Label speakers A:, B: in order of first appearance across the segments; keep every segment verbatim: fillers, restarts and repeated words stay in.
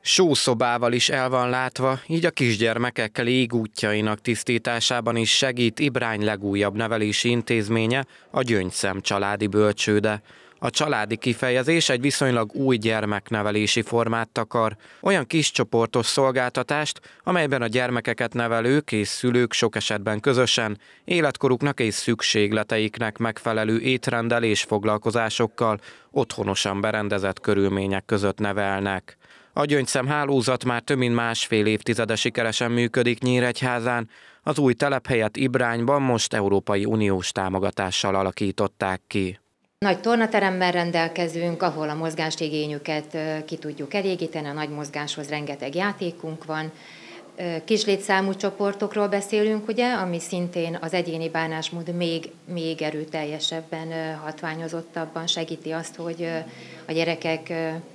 A: Sószobával is el van látva, így a kisgyermekek légútjainak tisztításában is segít Ibrány legújabb nevelési intézménye, a Gyöngyszem családi bölcsőde. A családi kifejezés egy viszonylag új gyermeknevelési formát takar, olyan kiscsoportos szolgáltatást, amelyben a gyermekeket nevelők és szülők sok esetben közösen, életkoruknak és szükségleteiknek megfelelő étrenddel és foglalkozásokkal otthonosan berendezett körülmények között nevelnek. A Gyöngyszem hálózat már több mint másfél évtizede sikeresen működik Nyíregyházán, az új telephelyet Ibrányban most Európai Uniós támogatással alakították ki.
B: Nagy tornateremmel rendelkezünk, ahol a mozgásigényüket ki tudjuk elégíteni, a nagy mozgáshoz rengeteg játékunk van. Kis létszámú csoportokról beszélünk, ugye, ami szintén az egyéni bánásmód még, még erőteljesebben, hatványozottabban segíti azt, hogy a gyerekek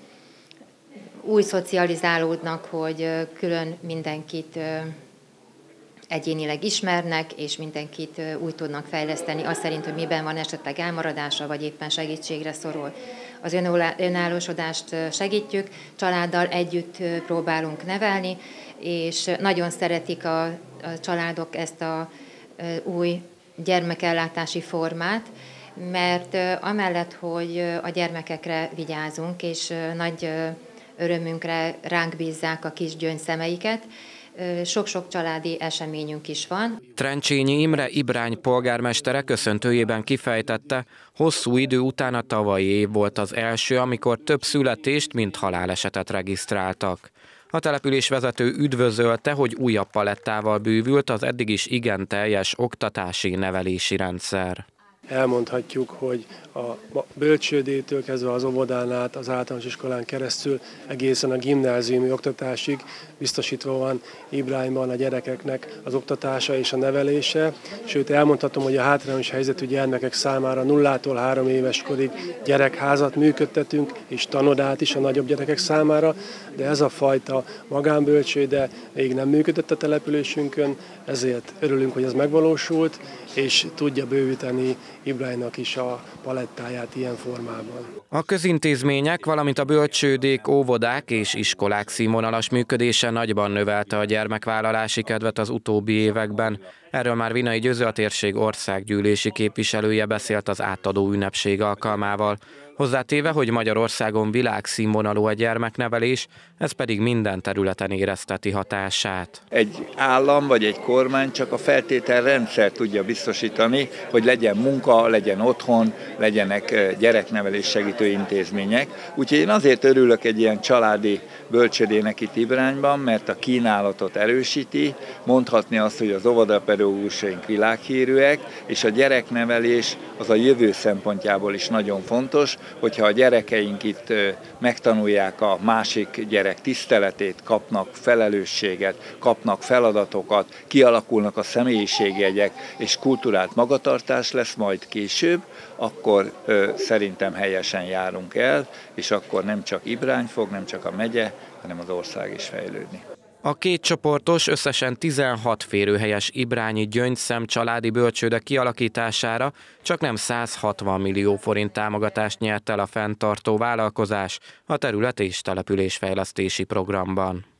B: úgy szocializálódnak, hogy külön mindenkit egyénileg ismernek, és mindenkit úgy tudnak fejleszteni, azt szerint, hogy miben van esetleg elmaradása, vagy éppen segítségre szorul. Az önállósodást segítjük, családdal együtt próbálunk nevelni, és nagyon szeretik a, a családok ezt a új gyermekellátási formát, mert amellett, hogy a gyermekekre vigyázunk, és nagy örömünkre ránk bízzák a kis gyöngyszemeiket, sok-sok családi eseményünk is van.
A: Trencsényi Imre Ibrány polgármestere köszöntőjében kifejtette, hosszú idő után a tavalyi év volt az első, amikor több születést, mint halálesetet regisztráltak. A településvezető üdvözölte, hogy újabb palettával bővült az eddig is igen teljes oktatási nevelési rendszer.
C: Elmondhatjuk, hogy a bölcsődétől kezdve az óvodán át, az általános iskolán keresztül egészen a gimnáziumi oktatásig biztosítva van Ibrányban a gyerekeknek az oktatása és a nevelése. Sőt, elmondhatom, hogy a hátrányos helyzetű gyermekek számára nullától három éves korig gyerekházat működtetünk, és tanodát is a nagyobb gyerekek számára, de ez a fajta magánbölcsőde még nem működött a településünkön, ezért örülünk, hogy ez megvalósult, és tudja bővíteni Ibránynak is a palettáját ilyen formában.
A: A közintézmények, valamint a bölcsődék, óvodák és iskolák színvonalas működése nagyban növelte a gyermekvállalási kedvet az utóbbi években. Erről már Vinai Győző, a térség országgyűlési képviselője beszélt az átadó ünnepség alkalmával. Hozzátéve, hogy Magyarországon világszínvonalú a gyermeknevelés, ez pedig minden területen érezteti hatását.
D: Egy állam vagy egy kormány csak a feltételrendszer tudja biztosítani, hogy legyen munka, legyen otthon, legyenek gyereknevelés segítő intézmények. Úgyhogy én azért örülök egy ilyen családi bölcsődének itt Ibrányban, mert a kínálatot erősíti, mondhatni azt, hogy az óvodapedagógusaink világhírűek, és a gyereknevelés az a jövő szempontjából is nagyon fontos, hogyha a gyerekeink itt megtanulják a másik gyerek tiszteletét, kapnak felelősséget, kapnak feladatokat, kialakulnak a személyiségjegyek, és kulturált magatartás lesz majd később, akkor ö, szerintem helyesen járunk el, és akkor nem csak Ibrány fog, nem csak a megye, hanem az ország is fejlődni.
A: A két csoportos, összesen tizenhat férőhelyes ibrányi Gyöngyszem családi bölcsőde kialakítására csaknem száz hatvan millió forint támogatást nyert el a fenntartó vállalkozás a terület- és településfejlesztési programban.